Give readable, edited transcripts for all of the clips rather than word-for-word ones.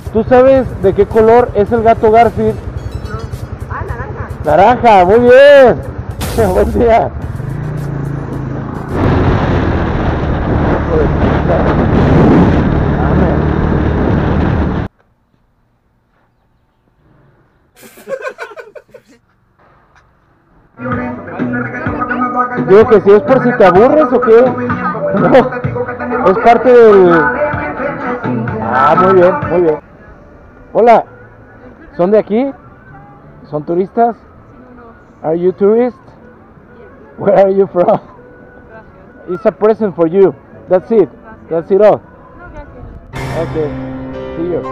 ¿Tú sabes de qué color es el gato Garfield? No. Ah, naranja. Naranja, muy bien. Buen día. Digo que si es por si te aburres o qué. No, es parte del... Ah, muy bien, muy bien. Hola, ¿son de aquí? ¿Son turistas? Are you tourist? Where are you from? It's a present for you. That's it. That's it all. Okay. See you.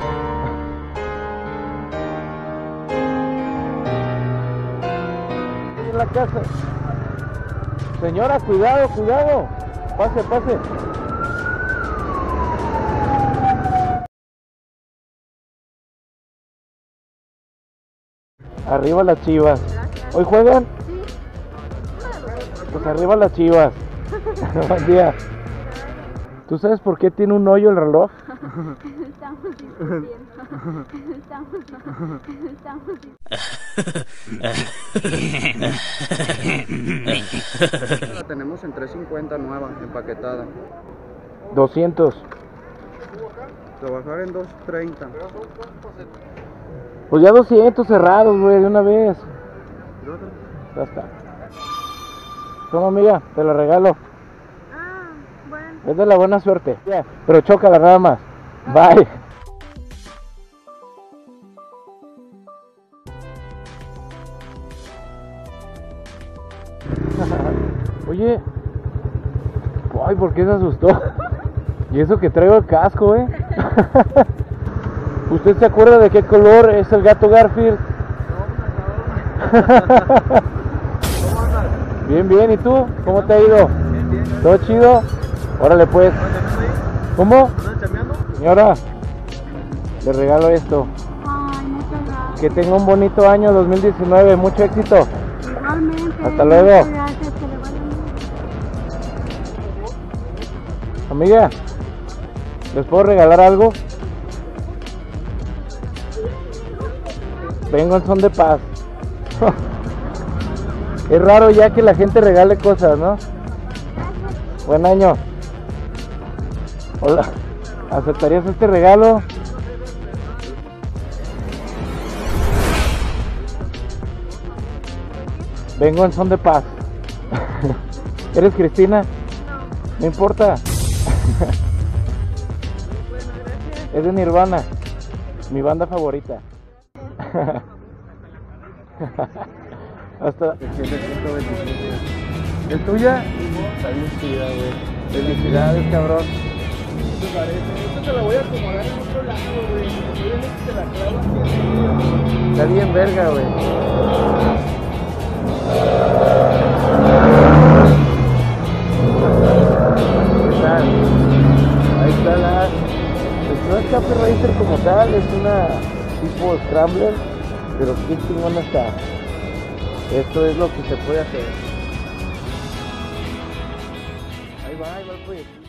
En la casa. Señora, cuidado, cuidado. Pase, pase. Arriba las Chivas. ¿Hoy juegan? Sí. Pues arriba las Chivas. Buen día. ¿Tú sabes por qué tiene un hoyo el reloj? Estamos discutiendo. La tenemos en 350 nueva, empaquetada. 200. Trabajar en 230. Pues ya 200 cerrados, güey, de una vez. Ya está. Toma, amiga, te la regalo. Ah, bueno. Es de la buena suerte. Ya, pero chócala nada más. Bye. Oye. Ay, ¿por qué se asustó? Y eso que traigo el casco, ¿Usted se acuerda de qué color es el gato Garfield? Bien, bien, ¿y tú? ¿Cómo te ha ido? Bien, bien. ¿Todo chido? Órale pues. ¿Cómo? Señora, le regalo esto. Ay, muchas gracias. Que tenga un bonito año 2019, mucho éxito. Igualmente. Hasta luego. Muchas gracias, que le vaya bien. Amiga, ¿les puedo regalar algo? Vengo en son de paz. Es raro ya que la gente regale cosas, ¿no? Buen año. Hola, ¿aceptarías este regalo? Vengo en son de paz. ¿Eres Cristina? No importa. Es de Nirvana, mi banda favorita. Hasta. ¿Es tuya? Está bien chida, güey. Felicidades, cabrón. Esto te la voy a acomodar en otro lado, güey. Te la clavo aquí. Está bien verga, güey. ¿Qué tal? Ahí está la... Pues no es Cafe Racer como tal, es una tipo Scrambler, pero qué chingón está. Esto es lo que se puede hacer. Ahí va el proyecto.